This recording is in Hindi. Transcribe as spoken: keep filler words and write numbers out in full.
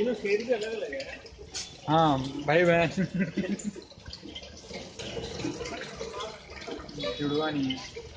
तीनों शेर भी अलग अलग है। हाँ भाई मैं जुड़वा नहीं है।